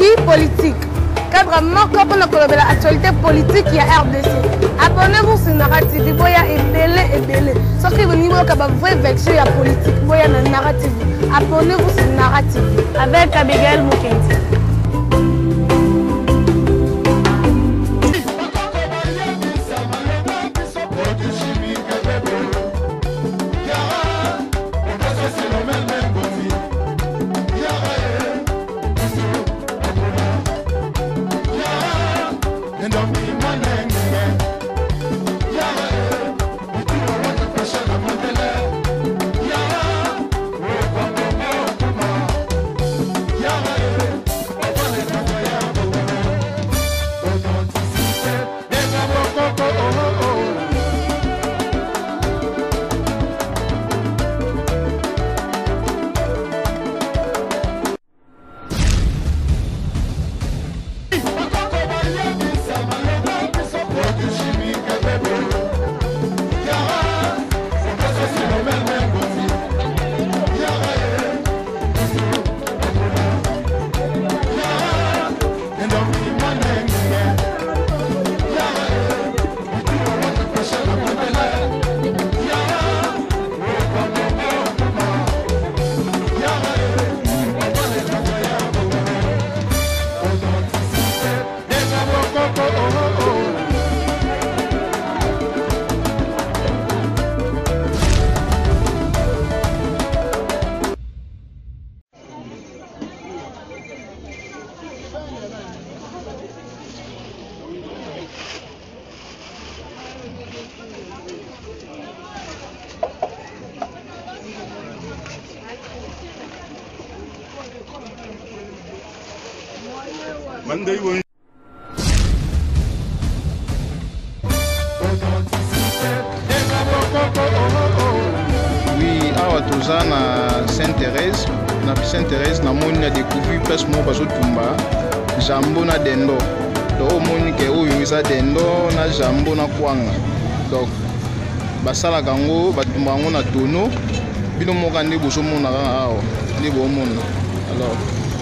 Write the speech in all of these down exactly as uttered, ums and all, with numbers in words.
Qui politique. Cadre moko pour l'actualité politique, il y a R D C. Abonnez-vous sur Narrative, il y a ébélé, ébélé. Sauf que vous n'avez pas de vraie version politique, il y a une narrative. Abonnez-vous sur Narrative avec Abigail Mukendi. Oui, awa toza na Sainte-Thérèse, na Sainte-Thérèse na moni na découvrir place mo bazo tumba jambo na dendo. To moni ke oyo eza dendo na jambo na kwanga. Donc basala kango batumba ngo na tono bino moka ndi boso mona awa ndi bo mona. Alors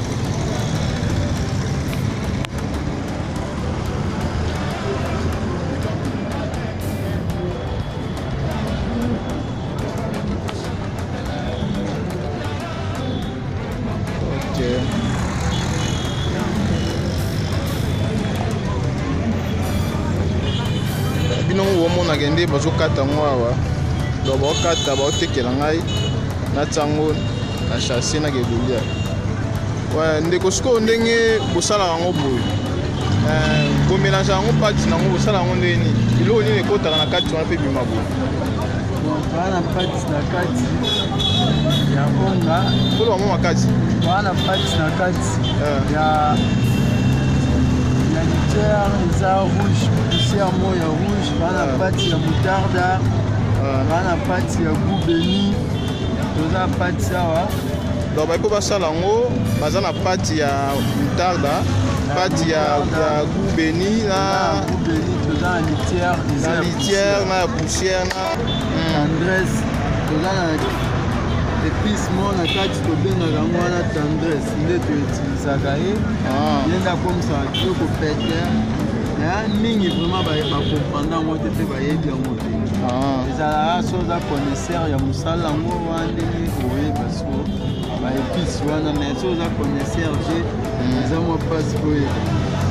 bino womona kende bazokata ngo awa do bakata baotekela ngai na tsango na chasse na kebulia wa ndeko siko ndenge bosalaka ngo boye komelange yango pati nango bosala yango ndeni biloko nini ekotaka na kati wana mpe bima boye wana pati na kati ya onga kolo wamo makati wana pati na kati ya ya litière eza rouge poussière mo ya rouge wana pati ya moutarda wana pati ya goût béni toza pati awa donc baiko basala yango baza na pati ya moutarda pati ya goût béni na goût béni toza na litière na litière na poussière na tendresse toza na épice mo na kati tobengaka yango wana tendresse nde toutilisaka ye ye nde akomisaka kitoko pete ya mingi vraiment bakomprendre yango te mpe bayebi yango te ezalaka so oza connaisseur ya mosala yango wana ndenge oyeba so baépice wana mais so oza connaisseur te eza mwa mpasi koyeba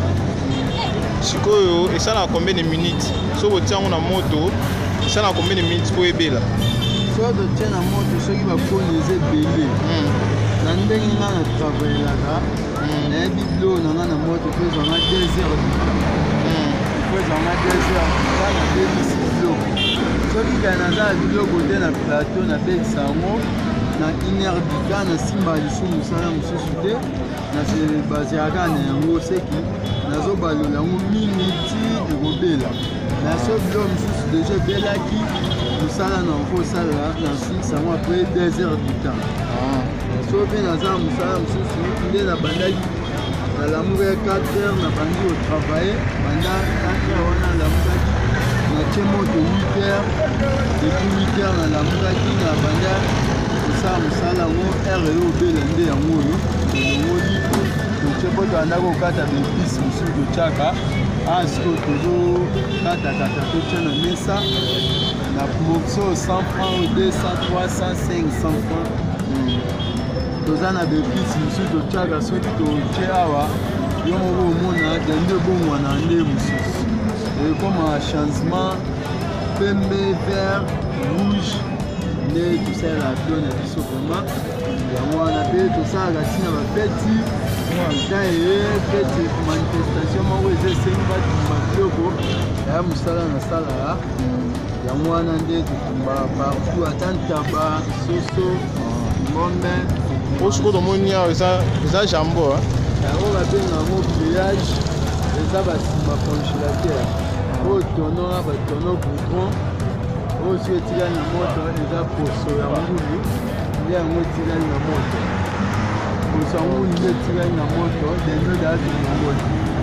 sikoyo esalaka combien de minutes so botia yango na moto esalaka combien de minutes po ebela so totie na moto soki bakoni eza ebele na ndenge nga na travaillelaka nayebi biloko na nga na moto po ezwanga deux heures du temps po ezwanga deux heures nga nabebisi biloko soki kaya naza na biloko te na plateau nabekisa yango na une heure du temps nasimba lisu mosala mosusu te baziaka na yango seki nazobalola yango mingi ti ekobela na so biloko mosusu deja ebelaki mosala na yango osalela na fixe yango après deux heures du temps so mpe naza na mosala mosusu nde na bandaki nalamukaki quatre heures na bandi kotravaille banda quatre heures wana nalamukaki natie moto huit heures depuis huit heures nalamukaki na banda kosala mosala yango heure eyo obela nde yango oyo elongoli po toanda kokata baepise mosusu totyaka asko tozokatakata totya na mesa na morceau cent francs ou deux cents, trois cents, cinq cents francs toza na baepise mosusu totyaka soki totye awa yo moko omona dende ebongwana nde mosusu ekoma changement pembe vert rouge nde tosalaka bio na biso vraimen yango wana mpe tosalaka ntina bafeti ta eye feti manifestation moko eza esengi batumba biloko ya mosala na salaka yango wana nde totumba partout ata ntaba soso ngombe osiko tomoni awa eza jambo yango babenga yango pliage eza batumba congélateur oyo tono na batono boutron oyo soki etikali na moto eza poso ya ngulu nde yango etikali na moto poso ya ngulu nde etikali na moto dendo daazili na moto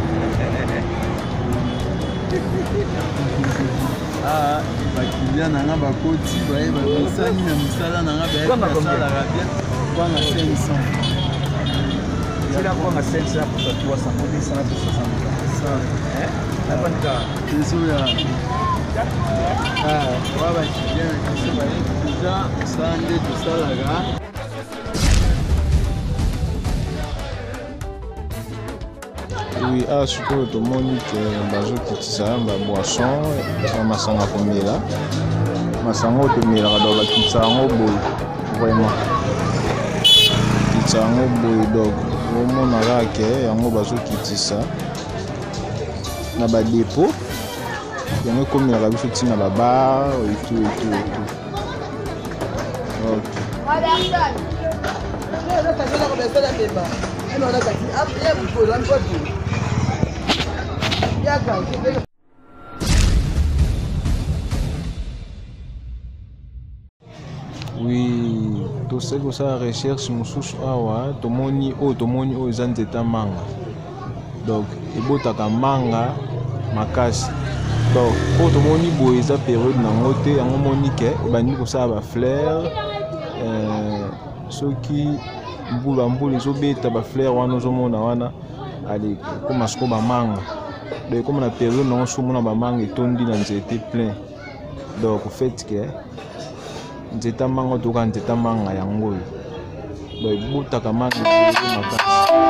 bakilia na nga bakoti bayeba misani na misala na nga bayebi basalaka bien kwanga cinq cents Sila kwanga cinq cents pour trois cents, pour dix cents, pour soixante. Eh? biso ya wa bakilia na biso bayebi deja osala nde tosalaka oui awa sikoyo tomoni ke bazokitisa baboisson eza masanga komela masanga oyo tomelaka donc bakitisa yango boye vraiment kitisa yango boye donc omona kaka ke yango bazokitisa na badepo yango ekomelaka biso ntina babar etu etu etu oui tosali kosala recherche mosusu awa tomoni oyo tomoni oyo eza nzeta manga donc ebotaka manga makasi donc oyo tomoni boye eza période nango te yango moni ke ebandi kosala bafleur soki mbula mbula ezobeta bafleur wana ozomona wana ale ekoma siko bamanga donc ekoma na période nango soki omona bamanga etondi na nzete plein donc fait ke nzeta manga toka nzeta manga yango oyo donc ebotaka manga makasi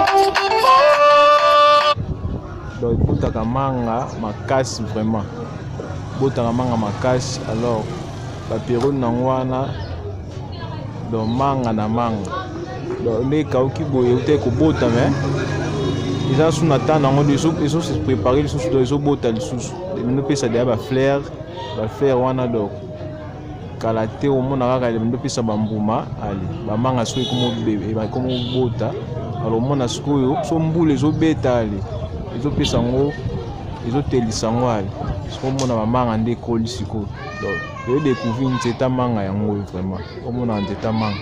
donc ebotaka manga makasi vraiment ebotaka manga makasi alors bapériode nango wana donc manga na manga donc nde ekauki boye euta kobota me eza su na temps nango ezoprépare lisusu donc ezobota lisusu emindo opesa deya bafleur bafleur wana donc kala te omona kaka emindo opesa bambuma ale bamanga sikoyo ekoma obota alors omona sikoyo so mbula ezobeta ale ezopesa yango ezotelisa yango ale siko omona bamanga nde ekoli sikoyo donc eyodécouvrir nzeta manga yango oyo vraiment omona nzeta manga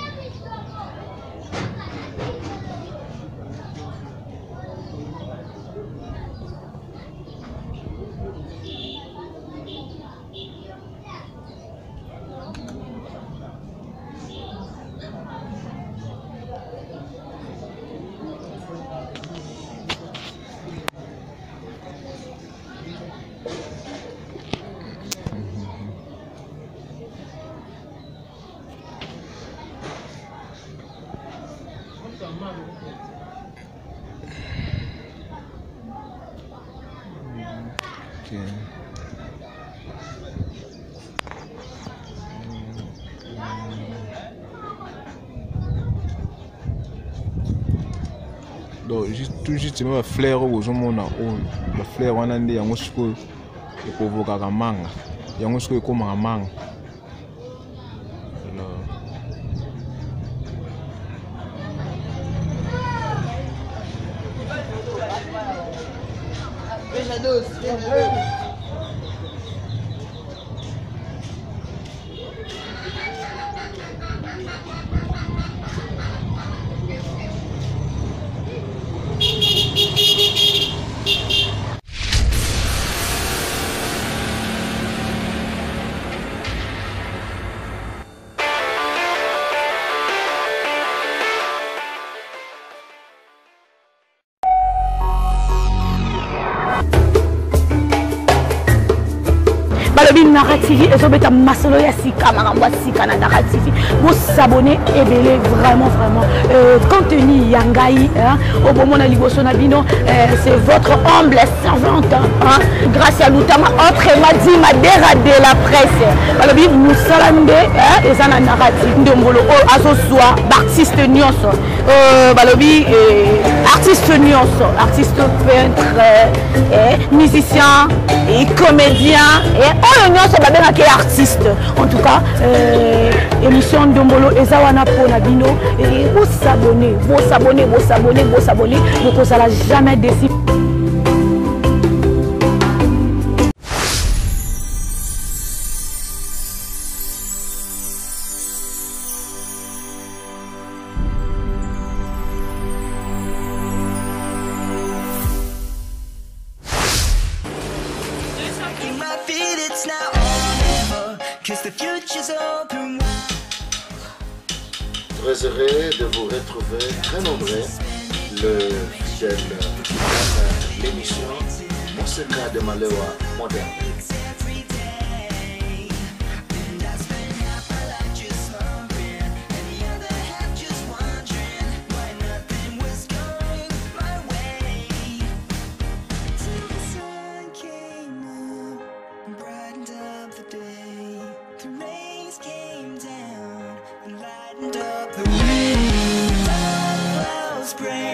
Okay. Donc tout justement ba fleur oyo ozomona oyo ba fleur wana nde yango sikoyo ekovokaka manga yango sikoyo ekomaka manga Veja doce, veja. narrative ezobeta masolo ya sika makambo ya sika na narrative vous s'abonner et belé vraiment vraiment euh, contenu yangai hein au moment na liboso na bino c'est votre humble servante hein grâce à Lutama autrement dit ma dérade la presse balobi musalambe hein eza na narrative ndombolo azo soit artiste nyonso euh balobi artiste nyonso artiste peintre et musicien et comédien et oyo nyonso babengaki artiste en tout cas euh, émission ndombolo eza wana pona bino et vous s'abonner vous s'abonner vous s'abonner vous s'abonner vous ne serez jamais déçu. Très heureux de vous retrouver très nombreux, le fidèle l'émission Monseka de Malewa moderne. Up the wind, love spring.